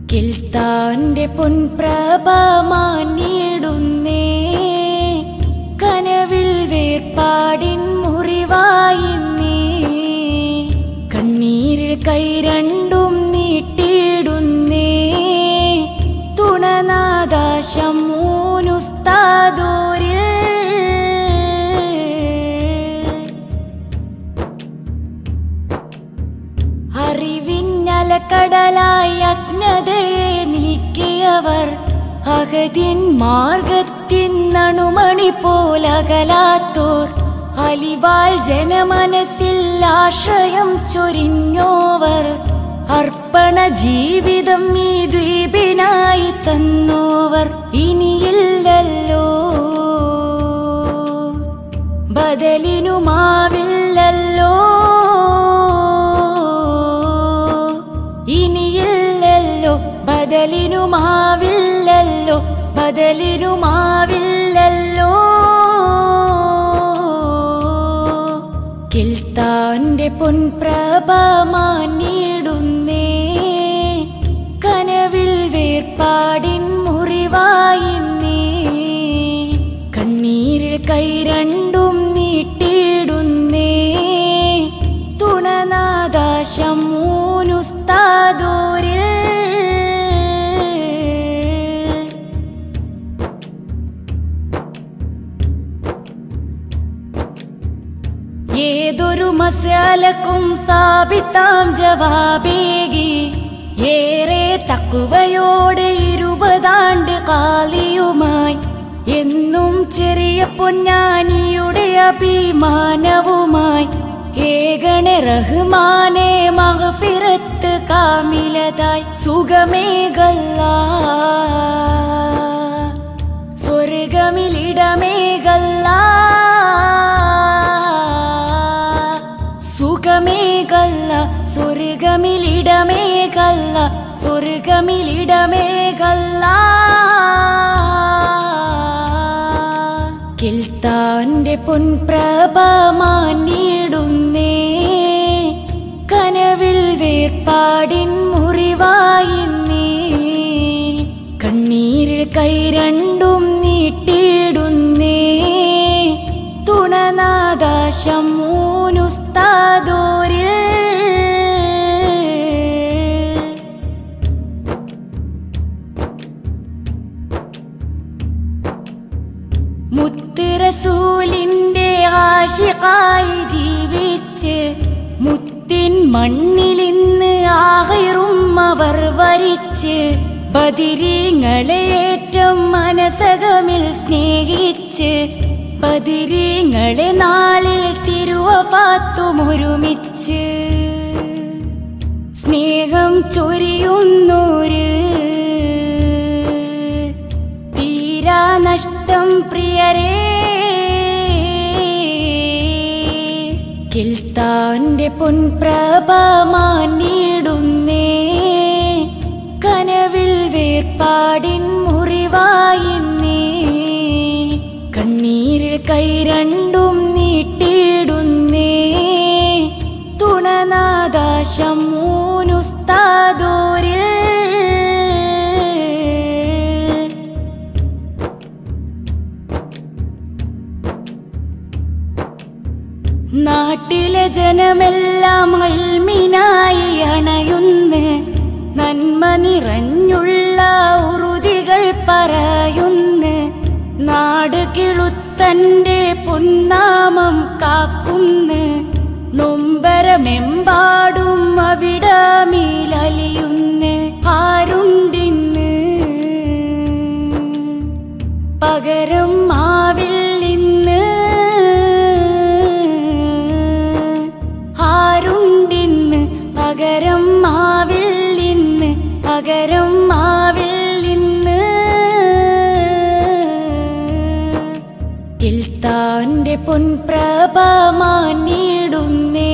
കിൽത്താന്റെ പൊൻപ്രഭ മാഞ്ഞിടുന്നേ കനവിൽ വേർപാടിൻ മുറിവായിന്നേ കണ്ണീരിൽ കൈ രണ്ടും നീട്ടിയിടുന്നേ തുണനാദാശം മൂനുസ്താദോരിൽ അറിവിന്നലക്കടലായി അജ്ഞതയെ നീക്കിയവർ അഗതിൻ മാർഗത്തിൻ നണുമണി പോലകലാത്തോർ അലിവാൾ ജനമനസ്സിൽ ആശ്രയം ചൊരിഞ്ഞോവർ അർപ്പണ ജീവിതം ഈ ദ്വീപിനായി തന്നോവർ ഇനിയില്ലല്ലോ ബദലിനുമാവില്ലല്ലോ ഇനിയില്ലല്ലോ ബദലിനുമാവില്ലല്ലോ ബദലിനുമാവില്ലല്ലോ കിൽത്താന്റെ പൊൻപ്രഭ മാഞ്ഞിടുന്നേ കനവിൽ വേർപാടിൻ മുറിവായിന്നേ കണ്ണീരിൽ കൈ രണ്ടും നീട്ടിയിടുന്നേ തുണനാദാശം മൂനുസ്താദോരിൽ ഏതൊരു മസാലക്കും സാബിത്താം ജവാബേകി ഏറെ തക്കുവയോടെ 20 ആണ്ട് കാലിയുമായി എന്നും ചെറിയ പൊന്നാനിയുടെ അഭിമാനവുമായി ഏകണെ റഹ്മാനെ മഗ്ഫിറത്ത് കാമിലതായി സുഖമേകല്ലാ സ്വർഗമിലിടമേകല്ലാ സുഖമേകല്ല സ്വർഗമിലിടമേകല്ല സ്വർഗമിലിടമേകല്ല കിൽത്താന്റെ പൊൻപ്രഭ മാഞ്ഞിടുന്നേ കനവിൽ വേർപാടിൻ മുറിവായിന്നേ കണ്ണീരിൽ കൈ രണ്ടും നീട്ടിയിടുന്നേ തുണനാദാശം മൂനുസ്താദോരിൽ മുത്ത് റസൂലിന്റെ ആശിഖായി ജീവിച്ച് മുത്തിൻ മണ്ണിലിന്ന് ആഹിറും അവർ വരിച്ച് ബദിരീങ്ങളെ ഏറ്റം മനസകമിൽ സ്നേഹിച്ച് ബദിരീങ്ങളെ നാളിൽ തിരുവഫാത്തുമൊരുമിച്ച് സ്നേഹം ചൊരിയുന്നോര് തീരാ നഷ്ടം പ്രിയരേ കിൽത്താന്റെ പൊൻപ്രഭ മാഞ്ഞിടുന്നേ കനവിൽ വേർപാടിൻ മുറിവായിന്നേ കണ്ണീരിൽ കൈ രണ്ടും നീട്ടിയിടുന്നേ തുണനാദാശം മൂനുസ്താദോരിൽ നാട്ടിലെ ജനമെല്ലാം ഇൽമിനായി അണയുന്ന് നന്മ നിറഞ്ഞുള്ള ഉറുതികൾ പറയുന്ന് നാട് കിളുത്തന്റെ പൊന്നാമം കാക്കുന്ന് നൊമ്പരമെമ്പാടും അവിടമിലലിയുന്ന് ആരുണ്ടിന്ന് പകരം ആവില്ലിന്ന് ആരുണ്ടിന്ന് പകരം ആവില്ലിന്ന് പകരം ആവില്ലിന്ന് കിൽത്താന്റെ പൊൻപ്രഭ മാഞ്ഞിടുന്നേ